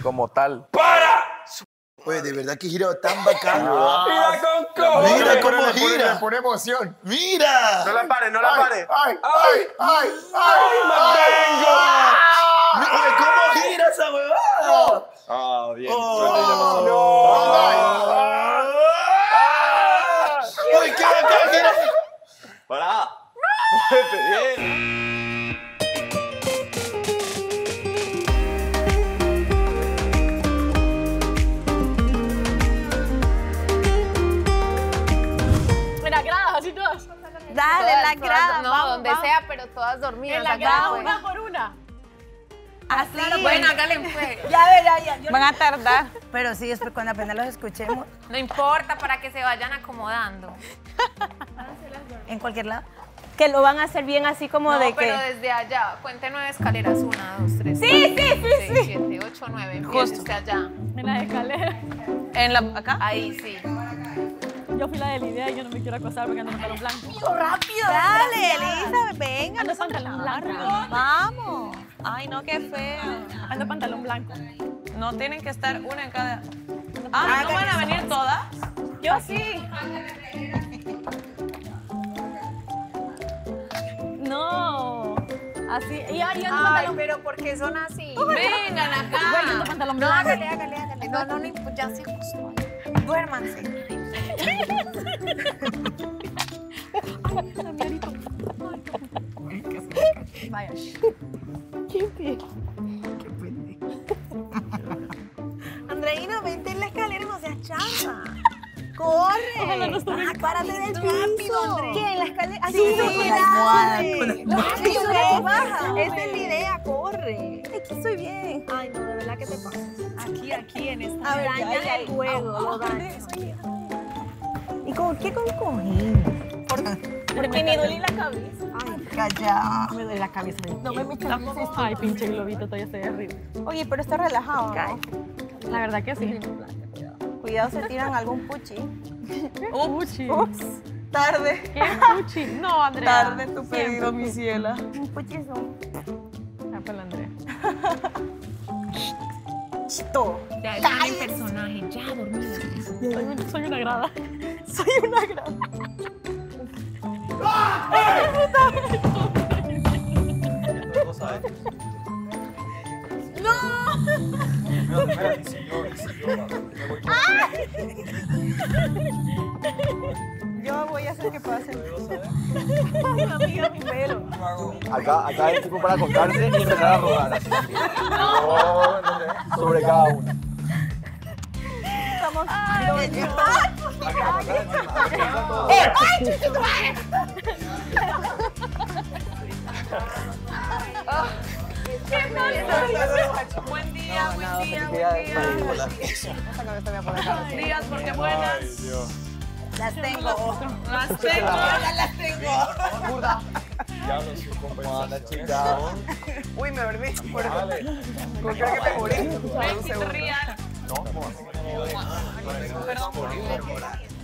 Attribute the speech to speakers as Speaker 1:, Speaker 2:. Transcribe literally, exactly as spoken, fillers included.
Speaker 1: como tal.
Speaker 2: ¡Para!
Speaker 3: Oye, de verdad que gira tan bacano.
Speaker 2: ¡Mira con cómo!
Speaker 3: Mira cómo
Speaker 4: Le pone-
Speaker 3: gira.
Speaker 4: Le pone emoción.
Speaker 3: ¡Mira!
Speaker 1: No la pare, no la pare.
Speaker 4: ¡Ay, ay, ay, ay!
Speaker 3: Oye, ¿cómo gira esa huevada?
Speaker 1: Ah, bien.
Speaker 3: Oh,
Speaker 1: no.
Speaker 3: Uy, qué bacán gira.
Speaker 1: ¡Para! ¡Muévete bien!
Speaker 5: En la grada, así todas.
Speaker 6: Dale,
Speaker 7: Todas,
Speaker 6: la
Speaker 7: todas,
Speaker 6: grada.
Speaker 7: No,
Speaker 6: vamos,
Speaker 7: donde
Speaker 6: vamos.
Speaker 7: sea, pero todas dormidas.
Speaker 5: En la
Speaker 7: acá,
Speaker 5: grada,
Speaker 7: pues.
Speaker 5: una por una.
Speaker 6: Así.
Speaker 7: Bueno, hágale pues.
Speaker 6: Ya verá, ya. Yo
Speaker 7: Van a tardar.
Speaker 6: Pero sí, después cuando apenas los escuchemos.
Speaker 7: No importa, para que se vayan acomodando.
Speaker 6: ¿En cualquier lado?
Speaker 5: Que lo van a hacer bien así como
Speaker 7: No,
Speaker 5: de
Speaker 7: pero
Speaker 5: que...
Speaker 7: desde allá. Cuente nueve escaleras. Una, dos, tres.
Speaker 5: Sí,
Speaker 7: cuatro,
Speaker 5: sí, sí,
Speaker 7: seis,
Speaker 5: sí.
Speaker 7: siete, ocho, nueve. Empiece usted allá.
Speaker 5: En la escalera.
Speaker 7: ¿En la acá? Ahí sí.
Speaker 5: Yo fui la de la idea y yo no me quiero acosar porque ando en pantalón blanco.
Speaker 6: Rápido. Dale, Elisa, venga.
Speaker 5: Ando en pantalón blanco.
Speaker 6: Vamos.
Speaker 7: Ay, no, qué feo.
Speaker 5: Ando en pantalón blanco.
Speaker 7: No tienen que estar una en cada. Ah, ¿no van a venir todas?
Speaker 5: Yo sí. No. Así. Y ahí ando en
Speaker 7: Ay,
Speaker 5: pantalón.
Speaker 7: pero ¿por qué son así? Vengan acá.
Speaker 5: Güey, ando en pantalón
Speaker 7: No,
Speaker 5: blanco.
Speaker 7: hágale, hágale, hágale. No, no, no, ya se acostó. Duérmanse.
Speaker 5: Vaya.
Speaker 6: Andreina, vente en la escalera, no seas chava. Corre.
Speaker 5: Ojalá no estuviera-
Speaker 6: Ah, párate del
Speaker 7: Rápido,
Speaker 6: piso.
Speaker 7: Andrea.
Speaker 6: ¿Qué? ¿En la escalera? Así
Speaker 7: Sí,
Speaker 6: con
Speaker 7: con
Speaker 6: la almohada. Con la
Speaker 7: almohada.
Speaker 6: Rápido,
Speaker 7: Sube,
Speaker 6: ven, baja.
Speaker 7: sube.
Speaker 6: Esa es la idea, corre. Aquí estoy bien.
Speaker 7: Ay, no, de verdad que te pasa.
Speaker 5: Aquí, aquí, en esta.
Speaker 6: A ver,
Speaker 7: Dañan
Speaker 6: ya, ya,
Speaker 7: el
Speaker 6: ya.
Speaker 7: juego,
Speaker 6: Ah,
Speaker 7: lo
Speaker 6: ah,
Speaker 7: dañan.
Speaker 6: ¿Y con qué con cojín?
Speaker 5: Porque me duele la cabeza.
Speaker 6: Ay, calla.
Speaker 5: Me duele la cabeza.
Speaker 6: No me metas
Speaker 5: Ay, pinche globito, todavía estoy arriba.
Speaker 6: Oye, pero está relajado, ¿no?
Speaker 5: La verdad que sí.
Speaker 6: Cuidado, se tiran algún puchi.
Speaker 5: Puchi.
Speaker 6: Ups, tarde.
Speaker 5: ¿Qué puchi? No, Andrea.
Speaker 6: Tarde tu pedido, mi ciela. Un puchizo.
Speaker 5: Ah, pues la Andrea.
Speaker 6: Chito.
Speaker 7: Ya están en personaje, ya dormida.
Speaker 5: Soy, un- soy una grada.
Speaker 6: Soy una gran. Yo voy a hacer que pasen. Ay, amiga, mi pelo.
Speaker 1: Acá, acá hay tipo para contarse y empezar a robar. Así. No, no, no, sobre cada una.
Speaker 6: Estamos.
Speaker 1: Para que
Speaker 6: ¡Ay, chiquito!
Speaker 7: Buen día, buen día, buen día. Días porque buenas.
Speaker 6: Las tengo.
Speaker 7: Las tengo.
Speaker 6: Las tengo.
Speaker 1: ¿Cómo anda, chica?
Speaker 6: Uy, me dormí. Por
Speaker 1: Dale.
Speaker 6: ¿Con qué que me morí?
Speaker 7: Ven, real.
Speaker 1: No, ¿cómo así?
Speaker 7: Perdón por